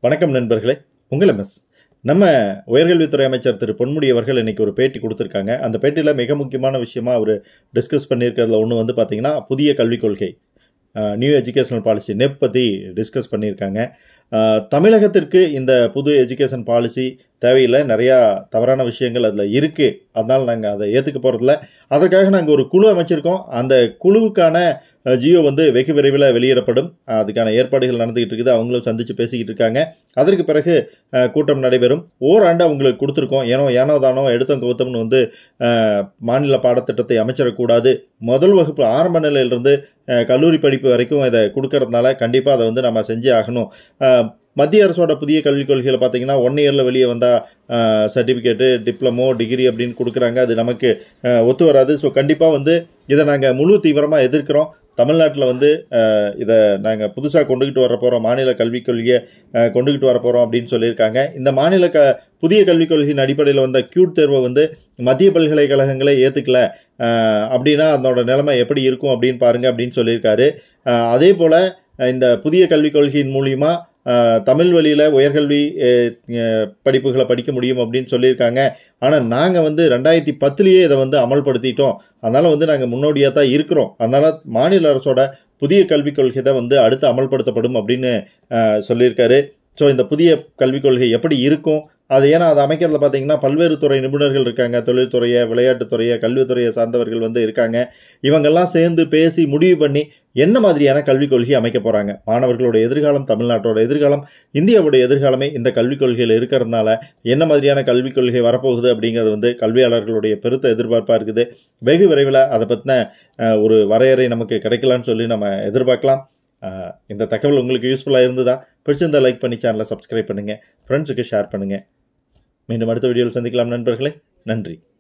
வணக்கம் நண்பர்களே, உங்களை மிஸ் நம்ம உயர்கல்வித்துறை அமைச்சர் திரு பொன்முடி அவர்கள் இன்னைக்கு ஒரு பேட்டி கொடுத்துருக்காங்க. அந்த பேட்டியில் மிக முக்கியமான விஷயமா அவர் டிஸ்கஸ் பண்ணியிருக்கிறதுல ஒன்று வந்து பார்த்தீங்கன்னா புதிய கல்விக் கொள்கை, நியூ எஜுகேஷனல் பாலிசி NEP பற்றி டிஸ்கஸ் பண்ணியிருக்காங்க. தமிழகத்திற்கு இந்த புது எஜுகேஷன் பாலிசி தேவையில்லை, நிறையா தவறான விஷயங்கள் அதில் இருக்குது, அதனால் நாங்கள் அதை ஏற்றுக்க போகிறதில்ல. அதற்காக நாங்கள் ஒரு குழு அமைச்சிருக்கோம். அந்த குழுவுக்கான ஜியோ வந்து வெகு விரைவில் வெளியிடப்படும். அதுக்கான ஏற்பாடுகள் நடந்துகிட்டு இருக்குது. அவங்களும் சந்தித்து பேசிக்கிட்டு இருக்காங்க. அதற்கு பிறகு கூட்டம் நடைபெறும். ஓராண்டு அவங்களுக்கு கொடுத்துருக்கோம். ஏனோ தானோ எடுத்தோம் கவுத்தம்னு வந்து மாநில பாடத்திட்டத்தை அமைச்சிடக்கூடாது. முதல் வகுப்பு ஆரம்ப நிலையிலிருந்து கல்லூரி படிப்பு வரைக்கும் இதை கொடுக்கறதுனால கண்டிப்பாக அதை வந்து நம்ம செஞ்சே ஆகணும். மத்திய அரசோட புதிய கல்விக் கொள்கையில் பார்த்தீங்கன்னா 1 இயரில் வெளியே வந்தால் சர்டிஃபிகேட்டு, டிப்ளமோ, டிகிரி அப்படின்னு கொடுக்குறாங்க. அது நமக்கு ஒத்து வராது. ஸோ கண்டிப்பாக வந்து இதை நாங்கள் முழு தீவிரமாக எதிர்க்கிறோம். தமிழ்நாட்டில் வந்து இதை நாங்கள் புதுசாக கொண்டுக்கிட்டு வர போகிறோம், மாநில கல்விக் கொள்கையை கொண்டுக்கிட்டு வர போகிறோம் அப்படின்னு சொல்லியிருக்காங்க. இந்த மாநில புதிய கல்விக் கொள்கையின் அடிப்படையில் வந்த கியூட் தேர்வை வந்து மத்திய பல்கலைக்கழகங்களே ஏற்றுக்கல அப்படின்னா அதனோட நிலைமை எப்படி இருக்கும் அப்படின்னு பாருங்க அப்படின்னு சொல்லியிருக்காரு. அதே போல் இந்த புதிய கல்விக் கொள்கையின் மூலிமா தமிழ் வழியில் உயர்கல்வி படிப்புகளை படிக்க முடியும் அப்படின்னு சொல்லியிருக்காங்க. ஆனால் நாங்கள் வந்து 2010 இதை வந்து அமல்படுத்திட்டோம். அதனால் வந்து நாங்கள் முன்னோடியாக தான் இருக்கிறோம். அதனால் மாநில அரசோட புதிய கல்விக் கொள்கை தான் வந்து அடுத்து அமல்படுத்தப்படும் அப்படின்னு சொல்லியிருக்காரு. ஸோ இந்த புதிய கல்விக் கொள்கை எப்படி இருக்கும், அது ஏன்னா அதை அமைக்கிறதுல பார்த்தீங்கன்னா பல்வேறு துறை நிபுணர்கள் இருக்காங்க. தொழில்துறையை, விளையாட்டுத்துறையை, கல்வித்துறையை சார்ந்தவர்கள் வந்து இருக்காங்க. இவங்கெல்லாம் சேர்ந்து பேசி முடிவு பண்ணி என்ன மாதிரியான கல்விக் கொள்கை அமைக்க போகிறாங்க. மாணவர்களோட எதிர்காலம், தமிழ்நாட்டோட எதிர்காலம், இந்தியாவோட எதிர்காலமே இந்த கல்விக் கொள்கையில் இருக்கிறதுனால என்ன மாதிரியான கல்விக் கொள்கை வரப்போகுது அப்படிங்கிறது வந்து கல்வியாளர்களுடைய பெருத்த எதிர்பார்ப்பாக இருக்குது. வெகு விரைவில் அதை பற்றின ஒரு வரையறை நமக்கு கிடைக்கலான்னு சொல்லி நம்ம எதிர்பார்க்கலாம். இந்த தகவல் உங்களுக்கு யூஸ்ஃபுல்லாக இருந்ததா? பிடிச்சிருந்தால் லைக் பண்ணி சேனலை சப்ஸ்கிரைப் பண்ணுங்கள், ஃப்ரெண்ட்ஸுக்கு ஷேர் பண்ணுங்கள். மீண்டும் அடுத்த வீடியோவில் சந்திக்கலாம் நண்பர்களே. நன்றி.